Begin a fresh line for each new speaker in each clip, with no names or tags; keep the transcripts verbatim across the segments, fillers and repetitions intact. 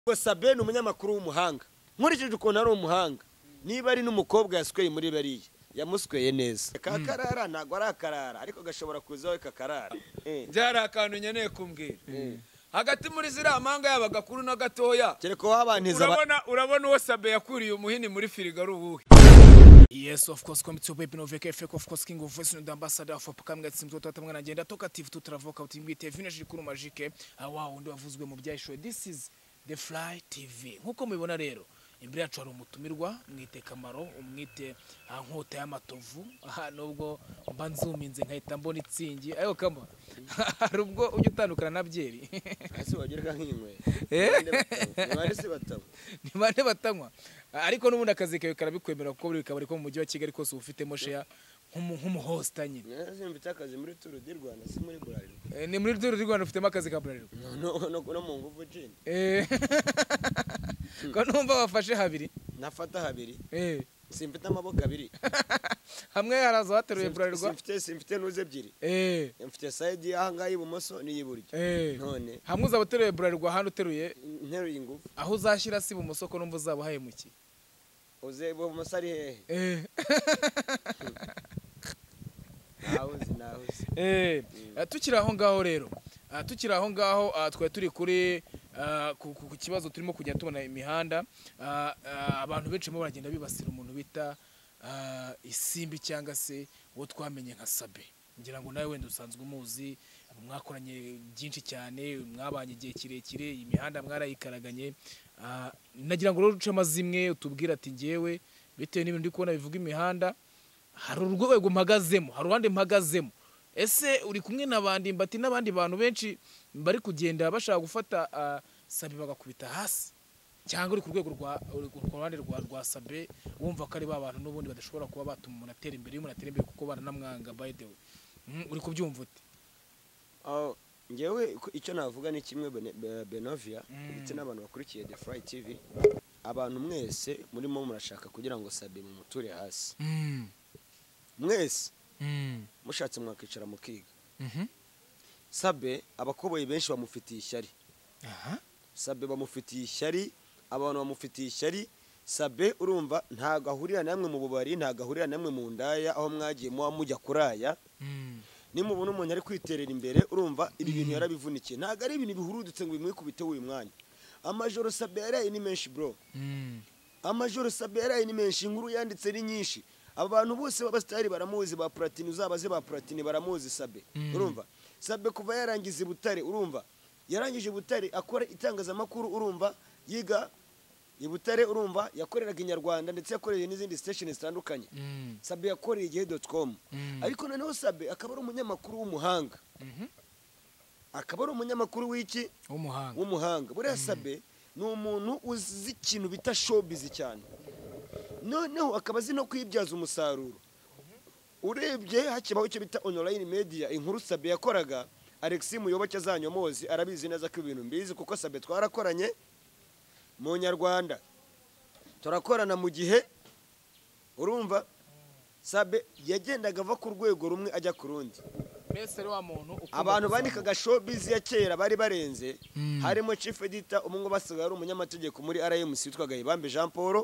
Sabe ni umunyamakuru w'umuhanga nkurikije ukuntu ari umuhanga niba ari n'umukobwa yasweye muri bariya yamusweye neza kakarara ntago ari akarara ariko gashobora kuzaho kakarara
byari akantu nyeneye kumbwira hagati muri ziriya manga y'abagakuru na gatoya
kereko wabantiza
urabona urabona uwo Sabe yakuriye umuhini muri firigo ari uwuhe? Yes, of course, come to baby no veke fake of course king of voice no ambassador for kamwe tsimzo tatamwe nagenda talkative tutravoka utimwite vinage kuru magique awa undi wavuzwe mu byayishoye. This is The Fly T V. Nkuko mubibona rero imbere yacu hari umutumirwa mwite Kamaro umwite nkota y'amatovu aha nubwo mba nzuminze nkahita mbona itsingi ayo kama hari ubwo ujye utandukana na byeri
hasi wagereka nk'inkwe
eh
bari se batanywa
ni bane batanywa ariko n'ubundi akazi kawe karabikwemera kuko buri kabari ko mu mujyi wa Kigali kose ufitemo share nk'umuhosta nyine
nzi mfite akazi muri Tour du Rwanda si muri Bralirwa
ni muri Tour du Rwanda ufitemo akazi ka Bralirwa
no no no mu nguvu jini
eh ko numva wafashe habiri
nafata habiri
eh
simfite amaboko abiri
hamwe haraza wateruye Bralirwa
simfite simfite nuze ebyiri
eh
mfite side y'ahanga y'ibumoso n'iyiburyo
none hamwe uzaba uteruye Bralirwa hano uteruye
nteruye ingufu
aho uzashyira si ibumoso ko numva uzaba hahemukiye
uze ibumoso ari hehe
eh
Nauzi nauzi
eh tukiri aho ngaho rero tukiri aho ngaho twa turi kuri ku kibazo turimo kujya tubona imihanda abantu benshi mo baragenda bibasira umuntu bita isimbi cyangwa se wo twamenye nka Sabe ngira ngo nawe wenda usanzwe umuzi mwakoranye byinshi cyane mwabanye igihe kirekire imihanda mwarayikaraganye nagira ngo rero uce amazimwe utubwira ati ngewe bitewe n'ibintu ndi kubona bivuga imihanda hari urwego mpagazemo hari uwandi mpagazemo ese uri kumwe n'abandi mbati n'abandi bantu benshi bari kugenda bashaka gufata Sabe bagakubita hasi cyangwa uri ku rwego rwa ruhande rwa rwa Sabe wumva ko ari ba bantu n'ubundi badashobora kuba batuma umuntu atera imbere y'umuntu atera imbere kuko baranamwanga by the way uri kubyumva ute?
aho ngewe icyo navuga ni kimwe Benovia ndetse n'abantu bakurikiye The Fly T V abantu mwese murimo murashaka kugira ngo Sabe mu muture hasi mwese mushatse mwakicara mukiga Sabe abakoboye benshi bamufitiye ishyari Sabe bamufitiye ishyari abantu bamufitiye ishyari Sabe urumva ntago ahurira namwe mu bubari ntago ahurira namwe mu ndaya aho mwagiye muwa mujya kuraya ni mubona umuntu ari kwiterera imbere urumva ibi bintu yarabivunikiye ntago ari ibintu bihurudutse ngo bimwikubite uyu mwanya amajoro Sabe yaraye ni menshi bro amajoro Sabe yaraye ni menshi inkuru yanditse ni nyinshi abantu bose babastari baramuzi ba Platini uzabaze ba Platini baramuzi Sabe urumva Sabe kuva yarangiza Butare urumva yarangije Butare akora itangazamakuru urumva yiga Butare urumva yakoreraga Inyarwanda ndetse yakoreye n'izindi station zitandukanye Sabe yakoreye igihe dot com ariko noneho Sabe akaba ari umunyamakuru w'umuhanga akaba ari umunyamakuru w'iki
w'umuhanga
w'umuhanga buriya Sabe ni umuntu uzi ikintu bita showbiz cyane noneho akaba azi no kwibyaza umusaruro urebye hakibaho icyo bita online media inkuru Sabe yakoraga Alexis Muyoboke azanyomozi arabizi neza ko ibintu mbizi kuko Sabe twarakoranye mu Nyarwanda turakorana mu gihe urumva Sabe yagendaga ava ku rwego rumwe ajya ku rundi
mbese wa muntu
abantu bandikaga showbiz ya kera bari barenze harimo chief editor umwe basigaye ari umunyamategeko muri R M C witwaga Ibambe Jean Paul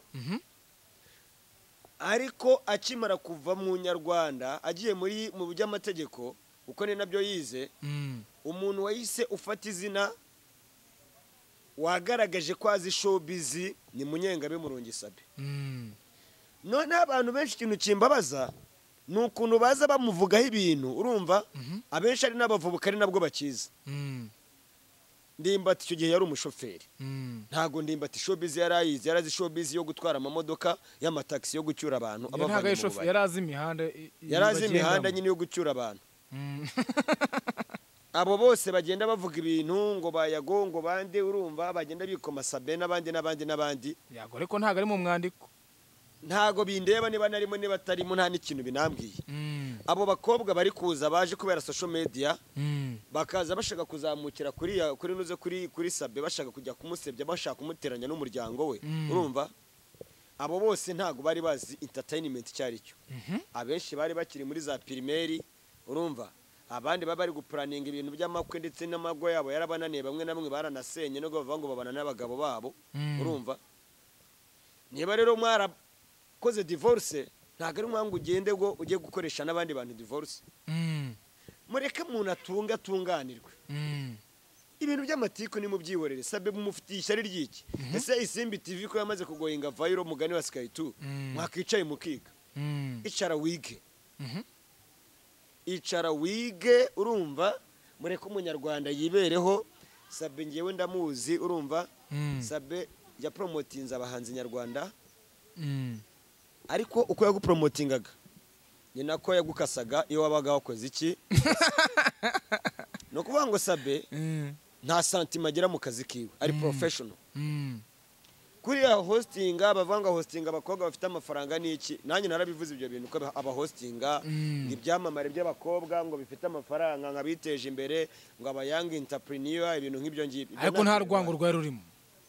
ariko akimara kuva mu Nyarwanda agiye muri mu by'amategeko uko ni nabyo yize umuntu wayise ufata izina wagaragaje ko azi showbiz ni Munyengabe Murungi Sabe none abantu benshi ikintu kimbabaza nukuntu baza bamuvugaho ibintu urumva abenshi ari n'abavubuka ari nabwo bakiza Ndimbati icyo gihe yari umushoferi ntago Ndimbati showbiz yarayize yarazi showbiz yo gutwara amamodoka y'amataxi yo gucyura abantu
abavanye mu bubari yarazi imihanda
yarazi imihanda nyine yo gucyura abantu abo bose bagenda bavuga ibintu ngo bayago ngo bande urumva bagenda bikoma Sabe n'abandi n'abandi n'abandi
yago ariko ntago ari mu mwandiko
ntago bindeba niba narimo niba tarimo nta n'ikintu binambwiye abo bakobwa bari kuza baje kubera social media bakaza bashaka kuzamukira kuri kuri nuze kuri kuri Sabe bashaka kujya kumusebya bashaka kumuteranya n'umuryango we urumva abo bose ntago bari bazi entertainment cyari cyo abenshi bari bakiri muri za primaire urumva abandi baba bari gupuraninga ibintu by'amakwe ndetse n'amago yabo yarabananiye, bamwe na bamwe baranasenye no bavuga ngo babana n'abagabo babo. Urumva, niba rero mwarakoze divorce ntabwo ari mwangu ugende ngo ujye gukoresha n'abandi bantu divorce. Mureke umuntu atunga atunganirwe. Ibintu by'amatiku ni mubyihorere. Sabe mumufitiye ishyari ry'iki? Ese Isimbi T V ko yamaze kugoyinga viral mugani wa Sky two mwakicaye mukiga. Icara wige. Icara wige. Urumva, mureke umunyarwanda yibereho. Sabe ngewe ndamuzi. Urumva, Sabe ya promotinza abahanzi nyarwanda. Ariko uko yagupromotingaga ni nako yagukasaga iyo wabaga wakoze iki. No kuvuga ngo Sabe nta santima agira mu kazi kiwe, ari professional. Kuriya hostinga bavanga hostinga abakobwa bafite amafaranga n'iki, nanjye narabivuze ibyo bintu ko aba hostinga ibyamamare by'abakobwa ngo bifite amafaranga nkabiteje imbere ngo aba young entrepreneur, ibintu nk'ibyo ngibyo.
Ariko nta rwango rwari rurimo.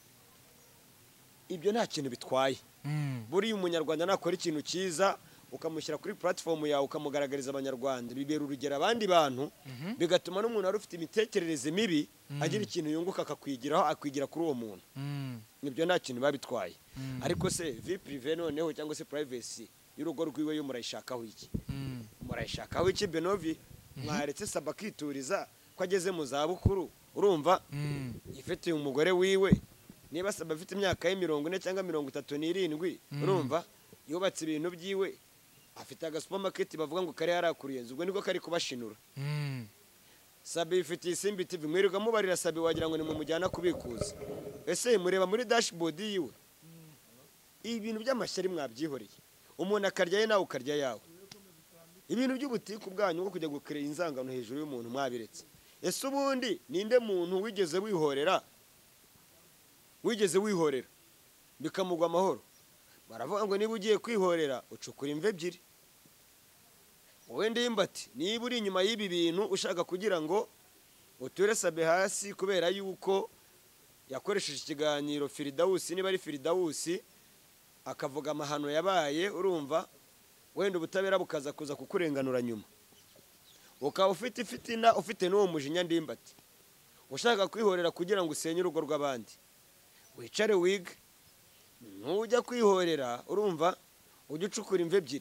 Ibyo nta kintu bitwaye. Buri umunyarwanda nakora ikintu cyiza ukamushyira kuri platform yawe ukamugaragariza abanyarwanda, bibera urugero abandi bantu, bigatuma n'umuntu ari ufite imitekerereze mibi agira ikintu yunguka akakwigiraho, akwigira kuri uwo muntu. Nibyo nta kintu babitwaye. Ariko se vie privé noneho cyangwa se privacy y'urugo rwiwe yo murayishakaho iki? Murayishakaho iki Benovi? Mwaretse Saba kituriza ko ageze mu za bukuru. Urumva, ifite umugore wiwe, niba Saba afite imyaka mirongo ine cyangwa mirongo itatu n'irindwi, urumva, yubatse ibintu byiwe, afite aga supermarket bavuga ngo kare yarakuriye, ubwo niko kari kubashinura. Sabe ifite Isimbi T V, mwirirwa mubarira Sabe wagira ngo ni mu mujyana kubikuza. Ese mureba muri dashboard yiwe ibintu by'amashyari mwabyihoreye, umuntu akarya ye nawe ukarya yawe. Ibintu by'ubutiku bwanyu ngo kujya gukira inzangano hejuru y'umuntu mwabiretse. Ese ubundi ninde muntu wigeze wihorera wigeze wihorera bikamugwa amahoro? Baravuga ngo niba ugiye kwihorera ucukura imve ebyiri. Wowe Ndimbati niba uri inyuma y'ibi bintu ushaka kugira ngo uture Sabe hasi kubera yuko yakoresheje ikiganiro Firidausi, niba ari Firidausi akavuga amahano yabaye, urumva, wenda ubutabera bukaza kuza kukurenganura nyuma, ukaba ufite fitina, ufite n'uwo mujinya Ndimbati, ushaka kwihorera kugira ngo usenye urugo rw'abandi, wicare wige. Nujya kwihorera, urumva, ujye ucukura imve ebyiri.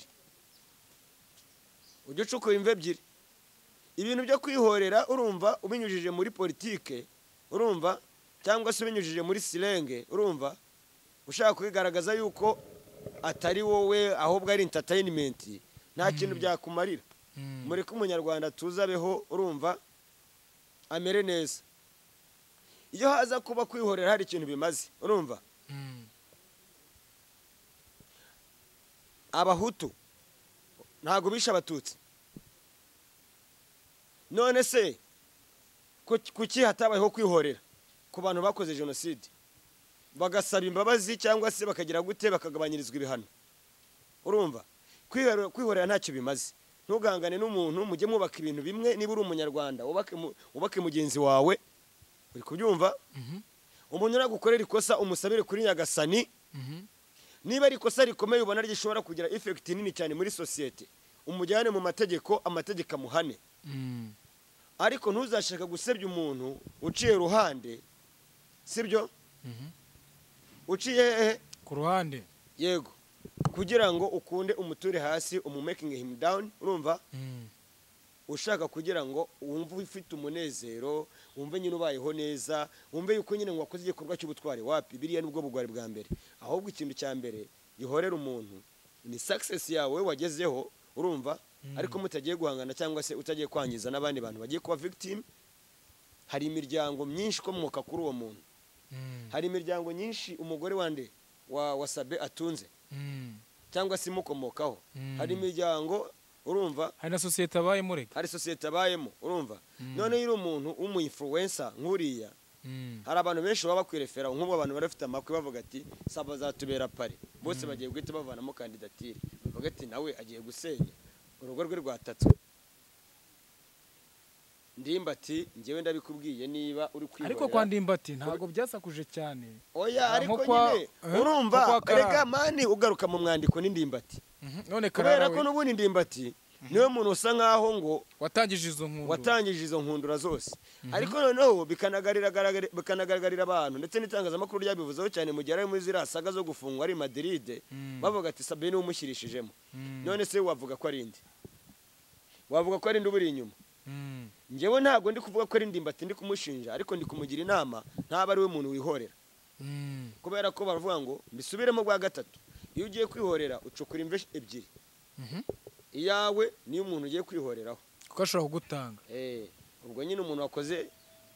Ujye ucukura imve ebyiri. Ibintu byo kwihorera, urumva, ubinyujije muri politike, urumva, cyangwa se ubinyujije muri silenge, urumva, ushaka kwigaragaza yuko atari wowe ahubwo ari entertainment, nta kintu byakumarira. Mureke umunyarwanda tuzabeho, urumva, amere neza. Iyo haza kuba kwihorera hari ikintu bimaze, urumva, Abahutu ntago bisha Abatutsi. None se kuki hatabayeho kwihorera ku bantu bakoze jenoside, bagasaba imbabazi cyangwa se bakagira gute bakagabanyirizwa ibihano? Urumva, kwihorera ntacyo bimaze. Ntugangane n'umuntu, mujye mubaka ibintu bimwe. Niba uri umunyarwanda ubake ubake mugenzi wawe, uri kubyumva. Umuntu nagukorera ikosa umusabire kuri Nyagasani. Niba ari ikosa rikomeye ubona ryishobora kugira effect nini cyane muri society, umujyane mu mategeko, amategeko amuhane. Ariko ntuzashaka gusebya umuntu uciye ruhande, sibyo? Uciye
ku ruhande,
yego, kugira ngo ukunde umuture hasi, umu making him down, urumva? Ushaka kugira ngo wumve ufite umunezero, wumve nyine ubayeho neza, wumve yuko nyine wakoze igikorwa cy'ubutwari. Wapi, biriya nubwo bugwari bwa mbere. Ahubwo ikintu cya mbere gihorera umuntu ni success yawe wagezeho, urumva, ariko mutagiye guhangana cyangwa se utagiye kwangiza n'abandi bantu bagiye kuba victim. Hari imiryango myinshi komoka kuri uwo muntu. Hari imiryango nyinshi umugore wande wa wasabe atunze cyangwa se mukomokaho. Hari imiryango, urumva,
hari na societe abayemo reka,
hari societe abayemo, urumva. None yiri umuntu umu influencer nkuriya, hari abantu benshi baba bakwirefera, nk'ubwo abantu barafite amakwe bavuga ati Saba zatubera pare, bose bagiye guhita bavanamo kandidatire, bavuga ati nawe agiye gusenya urugo rwe rwatatswe. Ndimbati ngewe ndabikubwiye, niba uri kwihorera.
Ariko kwa Ndimbati ntago byasakuje cyane.
Oya, ariko nyine urumva, rega mani ugaruka mu mwandiko n'Indimbati.
None
Karara, kubera ko n'ubundi Ndimbati niwe muntu usa nkaho ngo
watangije izo nkundura
watangije izo nkundura zose ariko noneho bikanagarira bikanagaragarira abantu ndetse n'itangazamakuru ryabivuzeho cyane mu gihe ari muri ziriya saga zo gufungwa ari Madrid bavuga ati Sabine niwe umushyirishijemo none se wavuga ko ari indi wavuga ko ari indi uburi inyuma njyewe ntabwo ndi kuvuga ko ari Ndimbati ndi kumushinja ariko ndi kumugira inama ntaba ari we muntu wihorera kubera ko baravuga ngo mbisubiremo bwa gatatu iyo ugiye kwihorera ucukura imve ebyiri iyawe niyo umuntu ugiye kwihoreraho
kuko ashobora kugutanga
eh ubwo nyine umuntu wakoze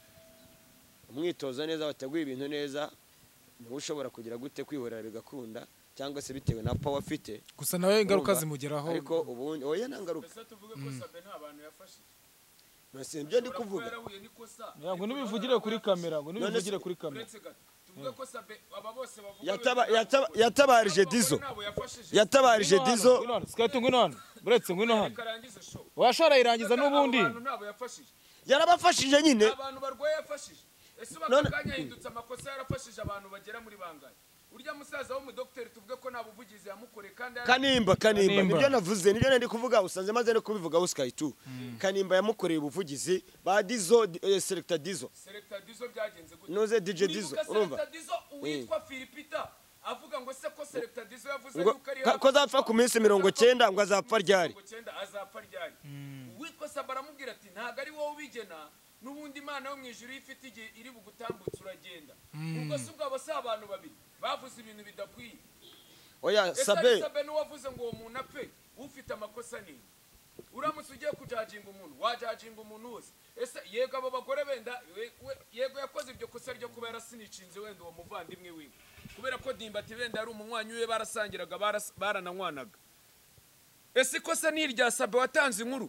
umwitozo neza wateguye ibintu neza niwe ushobora kugira gute kwihorera bigakunda cyangwa se bitewe na power afite
gusa nawe ingaruka zimugeraho
ariko ubundi oya nangaruka
ese tuvuge ko Sabe nta bantu yafashije
nase ibyo ndi kuvuga
ngo nibivugire kuri kamera ngo nibivugire kuri kamera
tuvuge ko Sabe aba bose bavuga
yataba yatabarije Dizo yatabarije Dizo
skate ngwino hano buretse ngwino hano washara irangiza n'ubundi
nabo yafashije
yarabafashije nyine
abantu barwaye yafashije ese bakakanya hindutse amakosa yarafashije abantu bagera muri bangaye urya musaza wo mu docteur tuvuge ko nta buvugizi yamukoreye kandi
Kanimba Kanimba nibyo navuze nibyo nandi kuvuga usanze maze no kubivuga Oscar tu Kanimba yamukoreye ubuvugizi ba Dizo selector Dizo
selector Dizo byagenze gute
noze D J Dizo urumva
selector Dizo witwa Philipita avuga ngo se ko selector Dizo yavuze yuko ari
ko azapfa ku minsi mirongo cyenda ngo azapfa ryari
azapfa ryari witwa Sabe aramubwira ati ntago ari wowe ubigena n'ubundi Imana yo mu ijuru ifite igihe iri bugutambutse uragenda ubwo se ubwo abasa abantu babiri bavuze ibintu bidakwiye
oya Sabe
Sabe n'uwavuze ngo uwo muntu apfe ufite amakosa ni uramutse ugiye kujajinga umuntu wajajinga umuntu wose ese yego abo bagore benda yego yakoze ibyo kosa ryo kuba yarasinicinze wenda uwo muvandimwe wiwe kubera ko Ndimbati benda ari umunywanyi we barasangiraga barananywanaga ese kosa ni irya Sabe watanze inkuru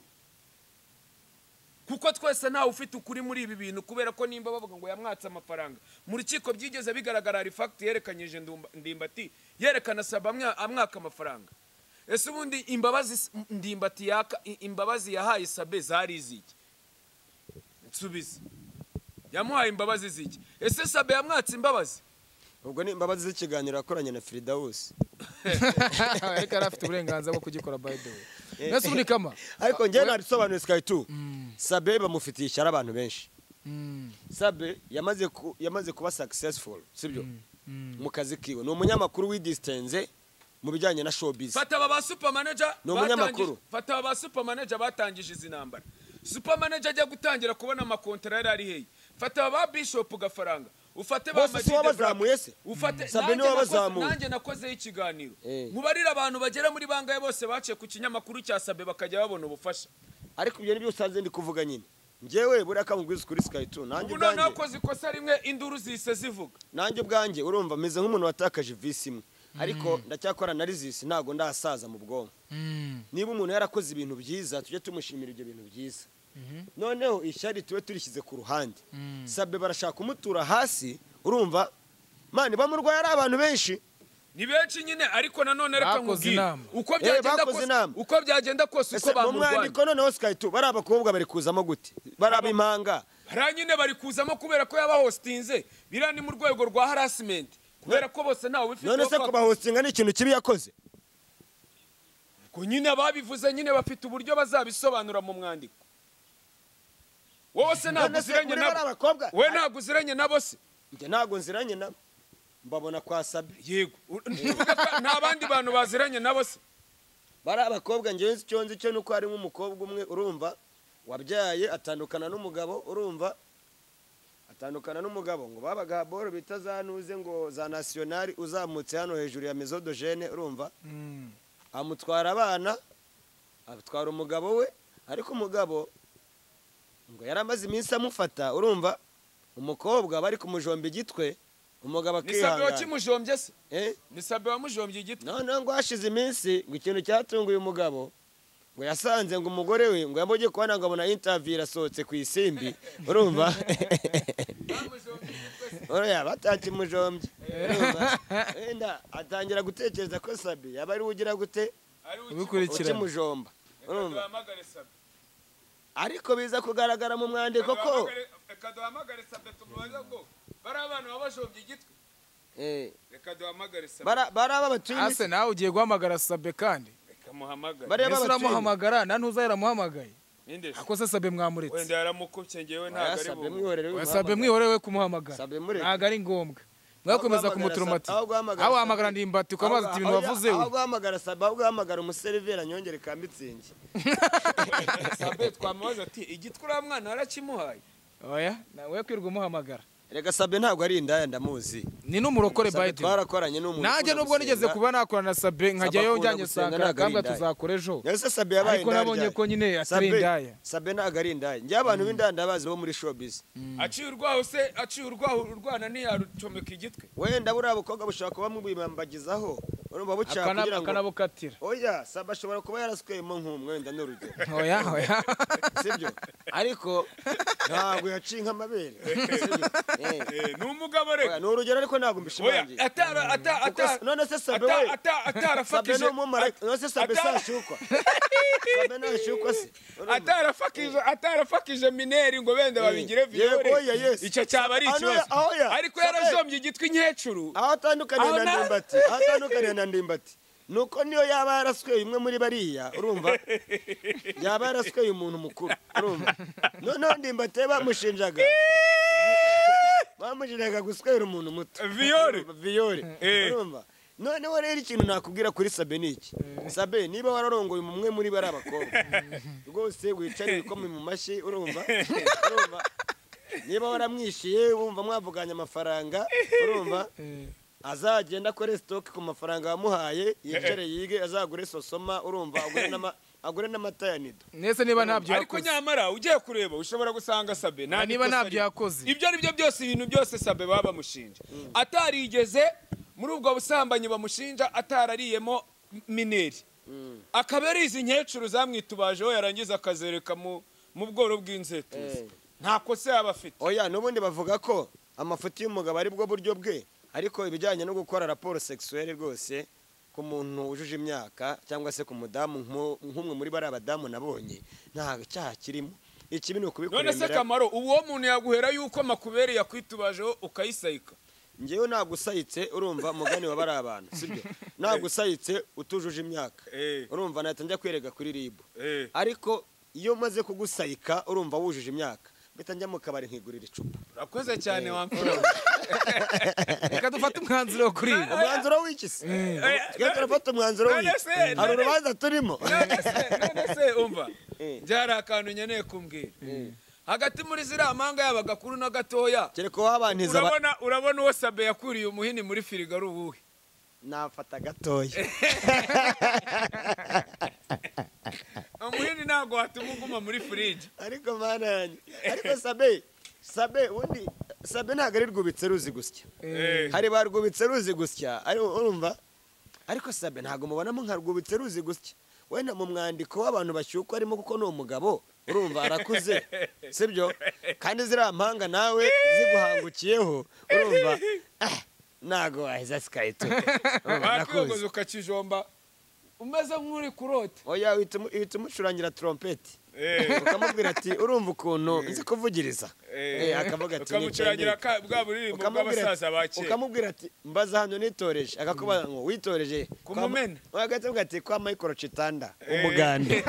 kuko twese ntawe ufite ukuri muri ibi bintu kubera ko nimba bavuga ngo yamwatse amafaranga mu rukiko byigeze bigaragara ari fact yerekanyije Ndimbati yerekana Sabe amwaka amafaranga ese ubundi imbabazi Ndimbati yaka imbabazi yahaye Sabe zari iziki nsubiza yamuhaye imbabazi ziki ese Sabe yamwatse imbabazi
ubwo ni imbabazi z'ikiganiro akoranye na Fridaus
ariko arafite uburenganzira bwo kugikora by the way nese ubundi kama
ariko njye narisobanuye Sky two Sabe bamufitiye ishyara abantu benshi Sabe yamaze yamaze kuba successful sibyo mu kazi kiwe ni umunyamakuru w'idistance mu bijyanye na showbiz
fata aba super manager
no munyamakuru
fata aba super manager batangije izinambara super manager ajya gutangira kubona amakontra yari ari heyi fata aba bishop gafaranga ufate ba
bazamuye se
ufate
Sabe niwe bazamuye
nanjye nakoze ikiganiro mubarira abantu bagera muri bangaye bose baciye ku kinyamakuru cya Sabe bakajya babona ubufasha
ariko ibyo nibyo usanze ndi kuvuga nyine njyewe buriya kamubwiza kuri Sky two nanjye
ubwanjye ubu nakoze ikosa rimwe induru zise zivuga
nanjye ubwanjye urumva meze nk'umuntu watakaje visi imwe ariko ndacyakora na resist ntago ndasaza mu bwonko niba umuntu yarakoze ibintu byiza tujye tumushimira ibyo bintu byiza noneho ishyari tuwe turishyize ku ruhande Sabe barashaka kumutura hasi urumva mani bamurwaye ari abantu benshi
ni benshi nyine ariko nanone reka nkubwire uko byagenda kose uko byagenda kose uko bamurwaye
mwandiko noneho Sky two bari abakobwa bari kuzamo gute barabimanga
bara nyine bari kuzamo kubera ko yaba hostinze bira ni mu rwego rwa harassment kubera ko bose nawe bifite
none se kuba hostinga ni ikintu kibi yakoze
ko nyine ababivuze nyine bafite uburyo bazabisobanura mu mwandiko wowe se ntabwo uziranye nabo we ntabwo uziranye nabo se
njye ntabwo nziranye nabo mbabona kwa Sabe
yego nta bandi bantu baziranye nabo se
bari abakobwa njyewe icyo nzi cyo nuko harimo umukobwa umwe urumva wabyaye atandukana n'umugabo urumva atandukana n'umugabo ngo babaga boro bita zanuze ngo za nationali uzamutse hano hejuru ya Mesodogene urumva amutwara abana atwara umugabo we ariko umugabo ngo yaramaze iminsi amufata urumva umukobwa bari kumujomba igitwe umugabo akihangana
ni Sabe wakimujombye se
eh
ni Sabe wamujombye igitwe
none ngo hashize iminsi ngo ikintu cyatunguye umugabo ngo yasanze ngo umugore we ngo yamugiye kubona ngo abona interview irasohotse ku isimbi urumva oya batakimujombye urumva wenda atangira gutekereza ko Sabe yaba ari ugira gute
ubikurikirana
ukimujomba urumva ariko biza kugaragara mu mwandiko ko
reka duhamagare Sabe tumubaza ngo bari abantu babajombye igitwe
eh
reka duhamagare Sabe
bara bara babatuye
ase nawe ugiye guhamagara Sabe kandi
kamuhamagara
Bariya
ese
b'abatwini.
uramuhamagara na ntuza yaramuhamagaye
ninde se
akose Sabe mwamuretse
wenda yaramukubye ngewe ntabwo
Oya,
ari
Sabe
bubu
mwihorere
Oya,
w'imuhamagara.
Sabe mwihorere kumuhamagara
Sabe mureke.
ntabwo ari ngombwa mwakomeza
guhamagara
kumuturumati
Sabe- aho guhamagara
aho
Sabe-
wahamagara ndimbati ukamubaza ati ibintu
Aho-
wavuze
aho
we
guhamagara Sabe aho guhamagara umuseriveri nyongere ka mitsingi.
Sabe twamubaza ati igitwa uriya mwana warakimuhaye
oya nawe kwirwa umuhamagara
Rega Sabe ntabwo ari indaya ndamuzi.
ni n'umurokore
Sabe
Biden
twarakoranye n'umuntu.
nanjye
ukunda
nubwo nigeze
gusenga.
kuba nakorana na Sabe nkajyayo
akunda
njyanye
gusenga
sanga
ntabwo ari
kambwa
indaya.
tuzakora ejo
Ese Sabe yabaye
ariko
indaya.
nabonye
ryari?
ko nyine atari
Sabe-
indaya
Sabe ntabwo ari indaya. Njye abantu b'indaya ndabazi bo muri showbiz.
aciye urwaho se aciye urwaho urwana ntiyarucomeka igitwe
Wenda buriya bukobwa bushobora kuba mubimambagizaho. Urumva bucaka
Akana-
kugira ngo
akanabukatira
Oya, Sabe ashobora kuba yarasweyemo nk'umwe wenda n'urugero.
oya oya
Sibyo? Ariko ntabwo yaciye nk'amabere. Sibyo? Eh.
Eh, ni umugabo
Oya,
reka
ni urugero ariko ntabwo
oya
mbishimangiye.
atara ata
Kuko
ata
none se Sabe
ata
we
ata
Sabe
atarafakije
ni umumarayika. None se Sabe
Atara-
sashukwa. Sabe ntashukwa se. Urumva?
atarafakije atarafakije mineri ngo benda babigire
Yego,
viyore
oya, yes.
icyo cyaba ari
Ano-
ikibazo
aho ya-
ariko
Sabe-
yarajombye igitwi nkecuru
Aho atandukaniye
Aho
na
na-
ndimbati. Aho atandukaniye na ndimbati. Nuko niyo yaba yarasweye umwe muri bariya urumva yaba yarasweye umuntu mukuru urumva noneho ndimbati bamushinjaga bamushinjaga guswera umuntu muto
Viyore.
Urumva, viyore
Eh.
urumva noneho rero ikintu nakubwira kuri Sabe ni iki Sabe niba wararongoye umwe muri bari abakobwa rwose wicare ibikoma mu mashyi urumva urumva niba waramwishiye wumva mwavuganye amafaranga urumva azagenda akore stock ku mafaranga wamuhaye yicare yige azagure sosoma urumva agure n'ama agure n'amata ya nido
nese niba ntabyo
ariko
yakoze
nyamara ugiye kureba ushobora gusanga Sabe nta
niba
nikosa
ntabyo
ari-
yakoze
ibyo ari byo byose ibintu byose Sabe baba bamushinja atarigeze muri ubwo busambanyi bamushinja atarariyemo mineri akaba yarizi nkecuru zamwitubajeho yarangiza akazereka mu mu bworo bw'inzetizi
Eh.
nta kosa yaba afite
oya n'ubundi bavuga ko amafuti y'umugabo ari bwo buryo bwe ariko ibijyanye no gukora raporo sexuelle rwose ku muntu wujuje imyaka cyangwa se ku mudamu nk'u- nk'umwe muri bari abadamu nabonye nta cyaha kirimo ikibi ni
none se
ukubikuremera
kamaro uwo muntu yaguhera yuko makubere yakwitubajeho ukayisayika
ngewe nagusayitse urumva mugani wa bari abantu sibyo nagusayitse utujuje imyaka
Eh.
urumva nahita njya kwirega kuri ribu
Eh.
ariko iyo maze kugusayika urumva wujuje imyaka mpita njya mu kabari nkigurira icupa
urakoze cyane wamfura
reka dufate umwanzuro kuri ibi
umwanzuro w'iki se twe turafata umwanzuro
None
w'iki
se,
hari
none-
urubanza turimo
none se none se umva
Eh.
byari akantu nkeneye kumbwira hagati muri ziriya manga yaba gakuru na gatoya
kereka wabantiza aba-
urabona urabona uwo Sabe yakuriye umuhini muri firigo ari uwuhe
nafata gatoya
umuhini ntabwo watuma uguma muri firiji
ariko mana yanjye ariko Sabe Sabe ubundi Sabe ntabwo ari rwubitse ruzi gusya
Eh.
hari ba rwubitse ruzi gusya ari urumva ariko Sabe ntabwo mubonamo nka rwubitse ruzi gusya wenda mu mwandiko w'abantu bashyukwa arimo kuko ni umugabo urumva arakuze sibyo kandi ziriya mpanga nawe ziguhangukiyeho urumva ah, ntago waheza sikayito
wakwiyogoza ukakijomba umeze nk'uri kurota
oya uhita umu- uhita umucurangira trompeti
Eh.
ukamubwira ati urumva ukuntu nzi kuvugiriza
Eh.
Eh, akavuga ati
ukamucurangira
"Nitende."
ka- bwa buririmbo
Ukamubwira
bw'abasaza ba
ati-
kera
ukamubwira ati mbaza hano nitoreje akakubaza ngo witoreje
Ku
Kwa-
Mumena.
agahita avuga ati kwa Michael Chitanda
Eh.
umugande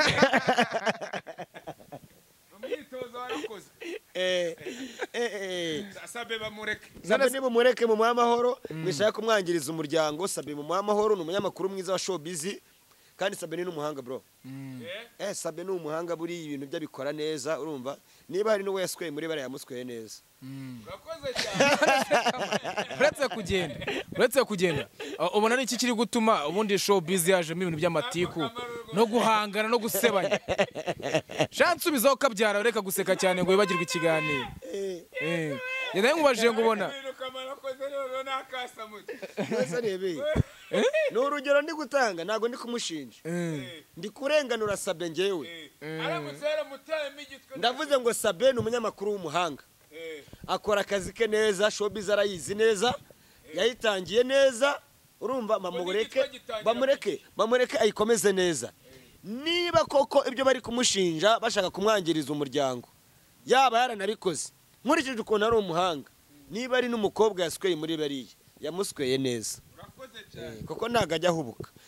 umwitozo warakoze
Eh, eh, eh.
Sabe bamureke
Sabe niba umureke mu muhamahoro mwishaka kumwangiriza umuryango Sabe mu muhamahoro ni umunyamakuru mwiza wa showbiz kandi Sabe ni n'umuhanga bro
Eh.
eh Sabe ni umuhanga buri ibintu bye abikora neza urumva niba hari n'uwo yasweye muri bariya yamusweye neza
urakoze cyane
uretse kugenda uretse kugenda uh, ubona ari iki kiri gutuma ubundi showbiz yajemo ibintu by'amatiku no guhangana no gusebanya shansi ubizaho kabyara reka guseka cyane ngo wibagirwe ikiganiro
eh
eh yenda nkubajije ngo ubona
ibintu kamara akoze rero nakasamutse
neza rebe ni urugero ndi gutanga ntabwo ndi kumushinja ndi kurenganura Sabe ngewe
aramutse yaramutayemo igitwe
ndavuze ngo Sabe ni umunyamakuru w'umuhanga
Eh.
akora akazi ke neza showbiz arayizi neza yayitangiye neza urumva bamureke
n'igitwa gitangira
bamureke bamureke ayikomeze neza niba koko ibyo bari kumushinja bashaka kumwangiriza umuryango yaba yaranabikoze nkurikije ukuntu ari umuhanga niba ari n'umukobwa yasweye muri bariya yamusweye neza
urakoze cyane
kuko ntabwo ajya ahubuka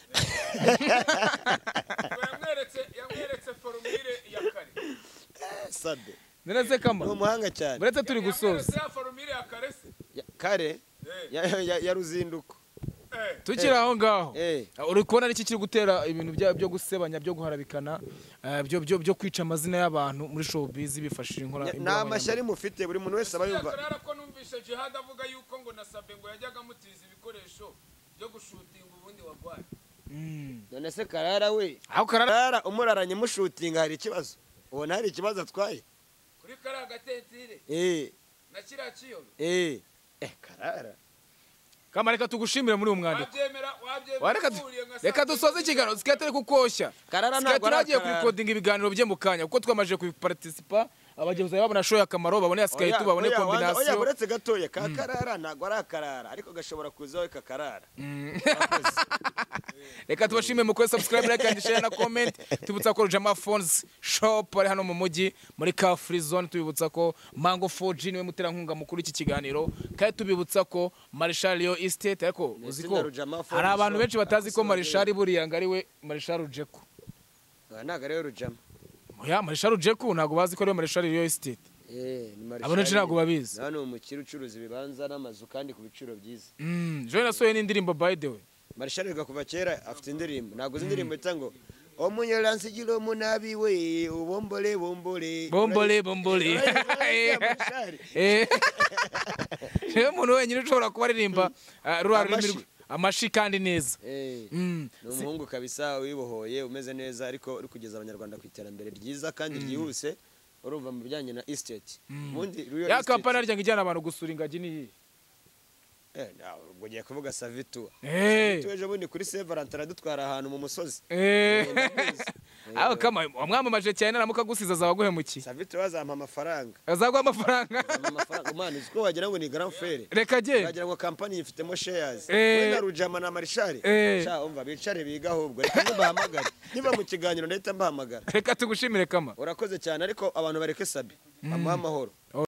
yamweretse yamweretse formule ya kare
Sabe
none se kama
ni umuhanga cyane
buretse turi gusoza
yamweretse ya formule ya kare se
Ya- kare ya, ya, ya ruzinduko
eh
tukiri aho ngaho
eh
uri kubona ari iki kiri gutera ibintu bya- byo gusebanya byo guharabikana eh, byo byo byo kwica amazina y'abantu muri showbiz bifashishije inkora
nta mashyari mufite buri muntu wese aba yumva
Karara ko numvise Jihad avuga yuko ngo nasabe ngo yajyaga amutiza ibikoresho byo gushutinga ubundi wagwaye
Mm.
none se karara we
aho karara
karara umuraranye mushutinga hari ikibazo ubona hari ikibazo atwaye
kuri kariya gatetire
eh
na kiriya kiyobe
eh eh karara
kama reka tugushimire muri uwo mwandiko
wabyemera wabyemera
Wareka du-
uhuriye nka
reka
saa
dusoze
sita
ikiganiro sikate ari kukoshya
Karara
sikate
ntabwo ari
nagiye
akarara.
kurikodinga ibiganiro bye mu kanya kuko twamaje kubiparticipa abagenzi babona show akamaro babone ya sikate
Oya,
babone
oya, oya
combination
buretse gatoya ka karara ntabwo ari akarara ariko gashobora kuzaho kakarara
reka tubashimire mukore subscribe like and share na comment tubutsa ko Rujama Phones shop ari hano mu mujyi muri Car Free Zone tubibutsa ko Mango four G niwe muterankunga mukuru iki kiganiro kandi tubibutsa ko Marshal Yo Estate ariko uzi ko
itsinda Rujama Phones
hari abantu
Shop.
benshi batazi ko
Abasohoye.
Marshal buriya ngo ari we Marshal Rujeko
Oya, ntabwo ariyo rujama
oya Marshal Rujeko ntabwo bazi ko ari we Marshal Yo Estate
eh ni Marshal.
Abo benshi ntabwo babizi.
hano umukire ucuruza ibibanza n'amazu kandi ku biciro byiza
mm Joy nasohoye n'indirimbo by the way
Marshal ga kuva kera afite indirimbo ntabwo zindirimbo ita ngo omunyoransi giro munabi we ubombole bombole
bombole bombole
Urayizi Marshal?
eh niwe muntu wenyine ushobora kuba aririmba uh, rura rurimi
Amashi.
rwe- amashi kandi neza
Eh,
Mm.
ni umuhungu kabisa wibohoye umeze neza ariko uri kugeza abanyarwanda ku iterambere ryiza kandi ryihuse urumva mu bijyanye na estate ubundi Royal
ya
Estate-
kampani arya ngo ijyana abantu gusura ingagi ni iyi
eh nawe ubwo ugiye kuvuga Savitua
eh
tuweje bundi kuri Saint Valentin aradutwara ahantu mu musozi
eh
ndabizi.
aho kama wamwamamaje cyane naramuka gusiza azabaguhemukiye
Savitua azampa amafaranga
azaguha amafaranga
azampa amafaranga umwana uzi ko wagira ngo ni grand frere
reka je
wagira ngo kampani yifitemo shares
Eh.
we na Rujama na Marshal
Eh.
sha umva bicare biga ahubwo reka nibahamagara niba mu kiganiro ndahita mbahamagara
reka tugushimire kama
urakoze cyane ariko abantu bareke Sabi amuha amahoro